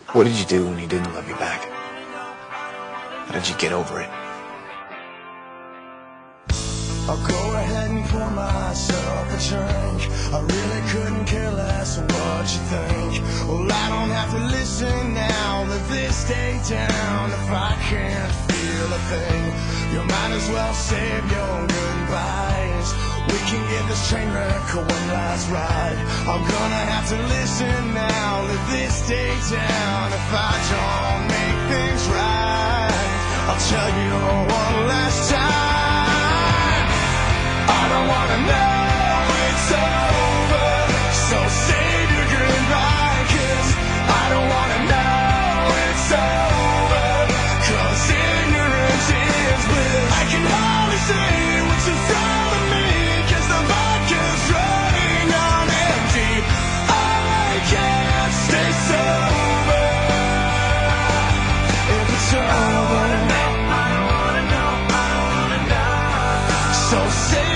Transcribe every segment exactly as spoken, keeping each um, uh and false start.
What did you do when he didn't love you back? How did you get over it? I'll go ahead and pour myself a drink. I really couldn't care less what you think. Well, I don't have to listen now. Let this stay down if I can't feel a thing. You might as well save your goodbyes. We can get this train wreck one last ride. I'm gonna have to listen now. Let this stay down if I don't make things right. I'll tell you one last time. I don't wanna know it's over, so save your goodbye, 'cause I don't wanna know it's over, 'cause ignorance is bliss. I can hardly say what's in front of me, 'cause the vodka's running on empty. I can't stay sober if it's over. I don't wanna know, I don't wanna know, so save.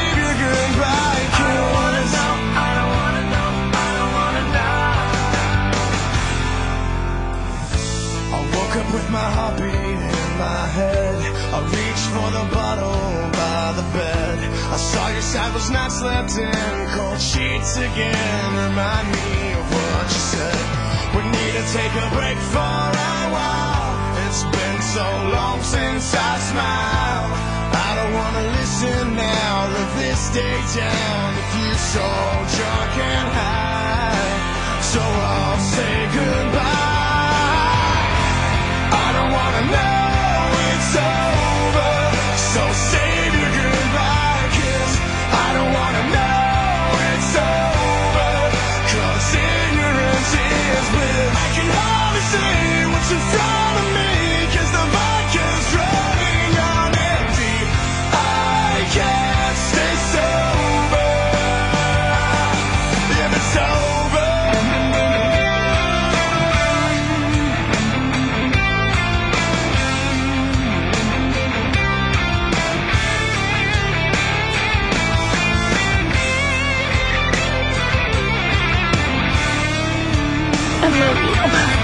With my heartbeat in my head, I reached for the bottle by the bed. I saw your side was not slept in, cold sheets again. Remind me of what you said. We need to take a break for a while. It's been so long since I smiled. I don't wanna listen now. Let this stay down. If you so drunk and high, so I'll say goodbye. I don't wanna know it's over, so save your goodbye, 'cause I don't wanna know it's over, 'cause ignorance is bliss. I can hardly say what's in front of me, 'cause the vodka's running on empty. I can't stay sober if it's over. I love you.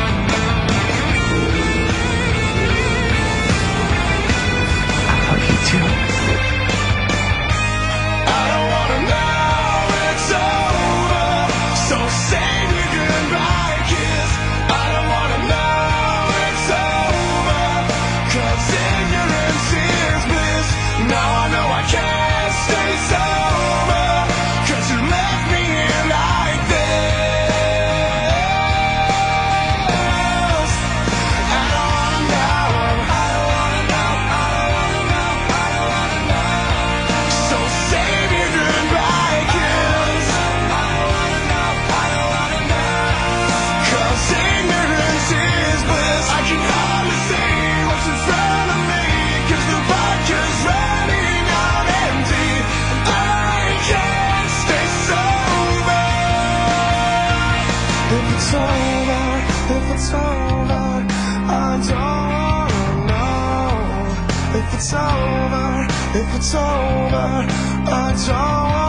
I love you too. I don't wanna know it's over, so save your goodbye, 'cause I don't wanna know it's over, 'cause ignorance is bliss. Now I know I can't stay sober, 'cause you left me in like this. If it's over, I don't wanna know. If it's over, if it's over, I don't wanna